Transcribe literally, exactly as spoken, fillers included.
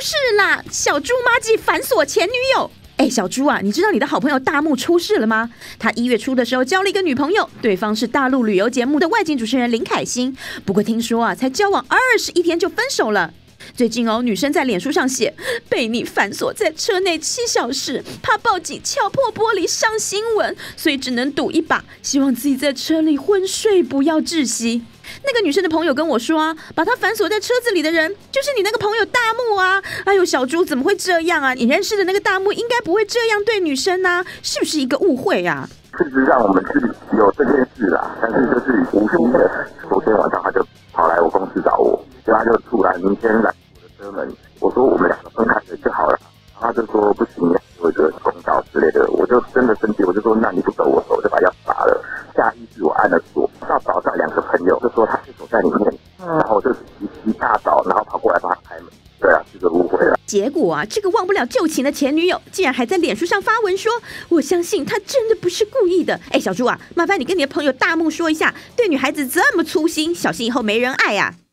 事啦！小猪妈吉反锁前女友。哎，小猪啊，你知道你的好朋友大木出事了吗？他一月初的时候交了一个女朋友，对方是大陆旅游节目的外景主持人林凯欣。不过听说啊，才交往二十一天就分手了。最近哦，女生在脸书上写被你反锁在车内七小时，怕报警敲破玻璃上新闻，所以只能赌一把，希望自己在车里昏睡，不要窒息。那个女生的朋友跟我说啊，把她反锁在车子里的人就是你那个朋友大木啊！哎呦，小猪怎么会这样啊？你认识的那个大木应该不会这样对女生啊，是不是一个误会啊？ 事实上我们是有这件事啦，但是就是无心的。昨天晚上他就跑来我公司找我，就他就突然明天来我的车门，我说我们两个分开的就好了，然后他就说不行，有一个公道之类的，我就真的生气，我就说那你不走我走，就把钥匙拔了。下意识我按了锁，到早上两个朋友就说他是走在里面，然后我就一一大早，然后跑过来帮他开门。对啊，是个误会了。 结果啊，这个忘不了旧情的前女友，竟然还在脸书上发文说：“我相信他真的不是故意的。”哎，小猪啊，麻烦你跟你的朋友大木说一下，对女孩子这么粗心，小心以后没人爱啊。